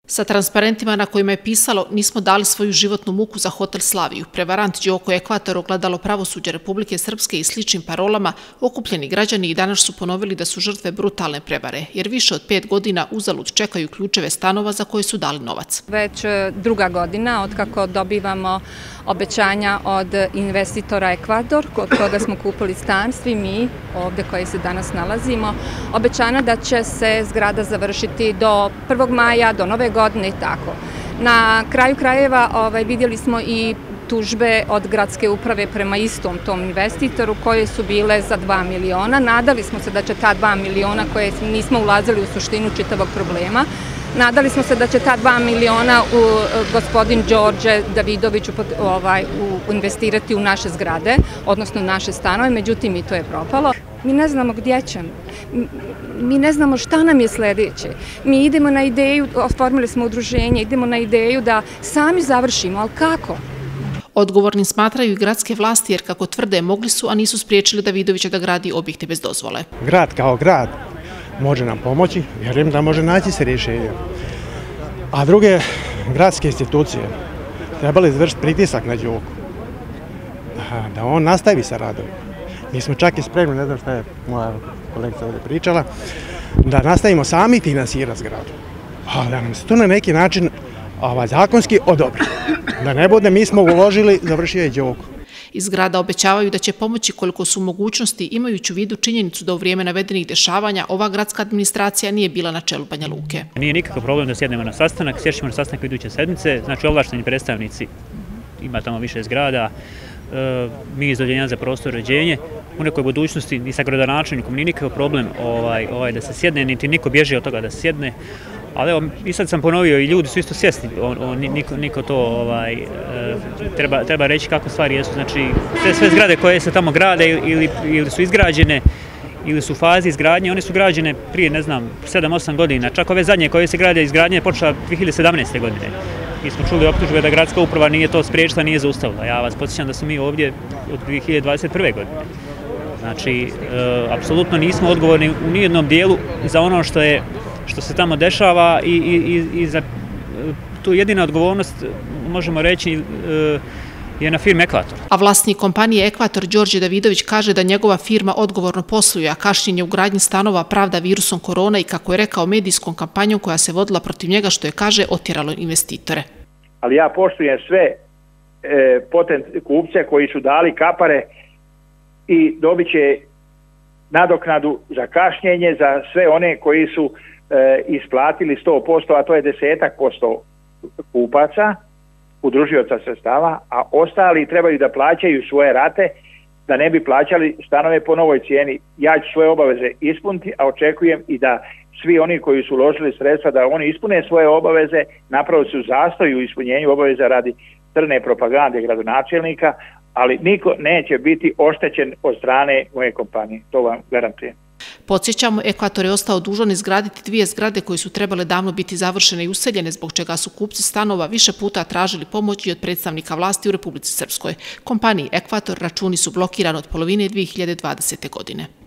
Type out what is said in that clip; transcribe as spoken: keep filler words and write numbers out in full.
Sa transparentima na kojima je pisalo "Nismo dali svoju životnu muku za hotel Slaviju", prevarant Đoko Ekvator, ogledalo pravosuđa Republike Srpske i sličnim parolama, okupljeni građani i danas su ponovili da su žrtve brutalne prevare, jer više od pet godina uzalud čekaju ključeve stanova za koje su dali novac. Već druga godina otkako dobivamo obećanja od investitora Ekvador, kod koga smo kupili stan, svi mi ovdje koji se danas nalazimo, obećana da će se zgrada završiti do prvog maja, do nove godine i tako. Na kraju krajeva ovaj, vidjeli smo i tužbe od gradske uprave prema istom tom investitoru koje su bile za dva miliona. Nadali smo se da će ta dva miliona koje nismo ulazili u suštinu čitavog problema, nadali smo se da će ta dva miliona u, gospodin Đorđe Davidović ovaj, u, investirati u naše zgrade, odnosno u naše stanove, međutim i to je propalo. Mi ne znamo gdje ćemo, mi ne znamo šta nam je sljedeće. Mi idemo na ideju, oformili smo udruženje, idemo na ideju da sami završimo, ali kako? Odgovornim smatraju i gradske vlasti jer, kako tvrde, mogli su, a nisu spriječili Davidovića da gradi objekte bez dozvole. Grad kao grad može nam pomoći, vjerujem da može naći se rješenje. A druge gradske institucije trebali izvršiti pritisak na Đoku, da on nastavi sa radom. Mi smo čak i spremni, ne znam šta je moja kolegica ovdje pričala, da nastavimo sami finansirati zgradu. Ali da nam se to na neki način ovaj, zakonski odobri. Da ne bude, mi smo uložili, završio je Đoko. Iz grada obećavaju da će pomoći koliko su mogućnosti, imajući u vidu činjenicu da u vrijeme navedenih dešavanja ova gradska administracija nije bila na čelu Banja Luke. Nije nikakav problem da sjednemo na sastanak, sjećemo na sastanak iduće sedmice, znači ovlašteni predstavnici, ima tamo više zgrada, mi iz Odeljenja za prostor uređenje, u nekoj budućnosti ni sa gradonačelnikom nije nikakav problem ovaj, ovaj, da se sjedne, niti niko bježi od toga da se sjedne. Ali evo, i sad sam ponovio i ljudi su isto svjesni, on, on, niko, niko to ovaj, treba, treba reći kako stvari jesu. Znači, te sve zgrade koje se tamo grade ili, ili su izgrađene ili su u fazi izgradnje, one su građene prije, ne znam, sedam osam godina. Čak ove zadnje koje se grade izgradnje je počela dvije hiljade sedamnaeste. godine. Mi smo čuli optužbe da gradska uprava nije to spriječila, nije zaustavila. Ja vas podsjećam da smo mi ovdje od dvije hiljade dvadeset prve. godine. Znači, e, apsolutno nismo odgovorni u nijednom dijelu za ono što je što se tamo dešava i, i, i za tu jedina odgovornost, možemo reći, je na firmi Ekvator. A vlasnik kompanije Ekvator, Đorđe Davidović, kaže da njegova firma odgovorno posluje, a kašnjenje u gradnji stanova pravda virusom korona i, kako je rekao, medijskom kampanjom koja se vodila protiv njega, što je, kaže, otjeralo investitore. Ali ja poštujem sve e, potent kupce koji su dali kapare i dobit će nadoknadu za kašnjenje za sve one koji su isplatili sto posto, a to je desetak posto kupaca, udružioca sredstava, a ostali trebaju da plaćaju svoje rate, da ne bi plaćali stanove po novoj cijeni. Ja ću svoje obaveze ispuniti, a očekujem i da svi oni koji su uložili sredstva, da oni ispune svoje obaveze, napravo su zastoj u ispunjenju obaveza radi crne propagande gradonačelnika, ali niko neće biti oštećen od strane moje kompanije, to vam garantujem. Podsjećamo, Ekvator je ostao dužan izgraditi dvije zgrade koje su trebale davno biti završene i useljene, zbog čega su kupci stanova više puta tražili pomoć i od predstavnika vlasti u Republici Srpskoj. Kompaniji Ekvator računi su blokirani od polovine dvije hiljade dvadesete. godine.